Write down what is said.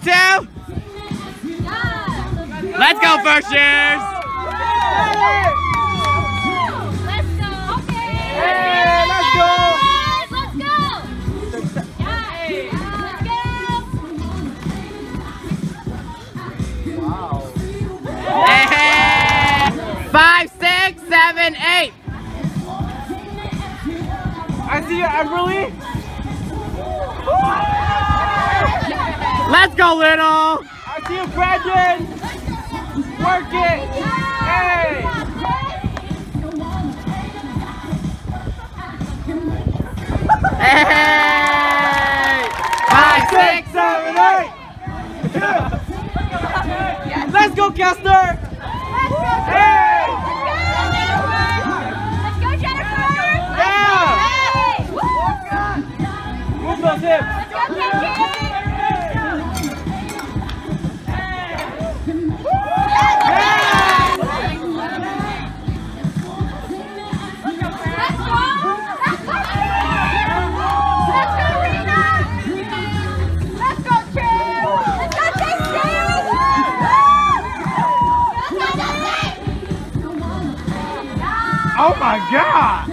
2. Let's go, first years. Let's go. Okay. Hey, let's go. Let's go. Hey. Let's go. Wow. Hey. 5, 6, 7, 8. I see you, Everly. Let's go, Little. I see you, Brandon. Work it. Hey. Hey. 5, 6, 7, 8. Let's go, Kester. Hey. Let's go, Jennifer. Yeah. Hey. Move those hips. Let's go, Kenji. Oh my God!